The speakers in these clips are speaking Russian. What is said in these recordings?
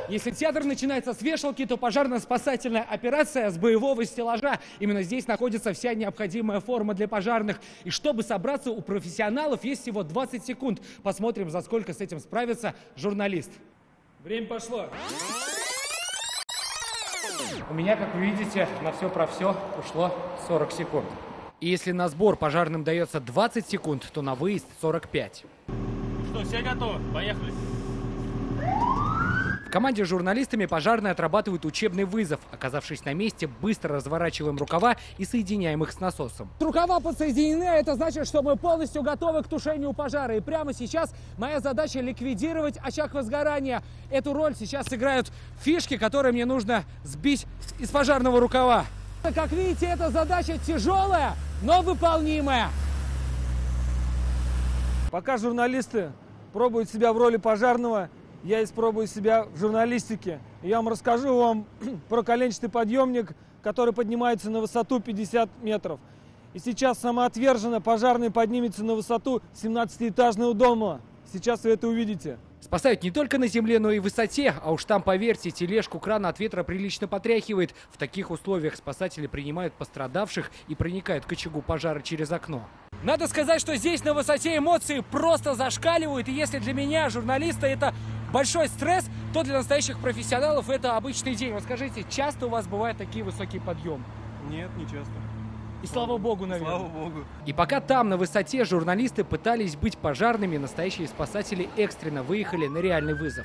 Если театр начинается с вешалки, то пожарно-спасательная операция с боевого стеллажа. Именно здесь находится вся необходимая форма для пожарных. И чтобы собраться, у профессионалов есть всего 20 секунд. Посмотрим, за сколько с этим справится журналист. Время пошло. У меня, как вы видите, на все про все ушло 40 секунд. И если на сбор пожарным дается 20 секунд, то на выезд 45. Что, все готовы? Поехали. В команде с журналистами пожарные отрабатывают учебный вызов. Оказавшись на месте, быстро разворачиваем рукава и соединяем их с насосом. Рукава подсоединены, это значит, что мы полностью готовы к тушению пожара. И прямо сейчас моя задача ликвидировать очаг возгорания. Эту роль сейчас сыграют фишки, которые мне нужно сбить из пожарного рукава. Как видите, эта задача тяжелая, но выполнимая. Пока журналисты пробуют себя в роли пожарного, я испробую себя в журналистике. Я вам расскажу про коленчатый подъемник, который поднимается на высоту 50 метров. И сейчас самоотверженно пожарный поднимется на высоту 17-этажного дома. Сейчас вы это увидите. Спасают не только на земле, но и в высоте. А уж там, поверьте, тележку крана от ветра прилично потряхивает. В таких условиях спасатели принимают пострадавших и проникают к очагу пожара через окно. Надо сказать, что здесь на высоте эмоции просто зашкаливают. И если для меня, журналиста, это большой стресс, то для настоящих профессионалов это обычный день. Вот скажите, часто у вас бывают такие высокие подъемы? Нет, не часто. И слава богу, наверное. Слава богу. И пока там, на высоте, журналисты пытались быть пожарными, настоящие спасатели экстренно выехали на реальный вызов.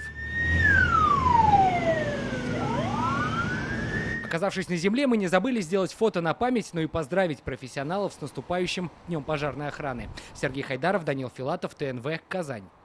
Оказавшись на земле, мы не забыли сделать фото на память, но и поздравить профессионалов с наступающим Днем пожарной охраны. Сергей Хайдаров, Данил Филатов, ТНВ, Казань.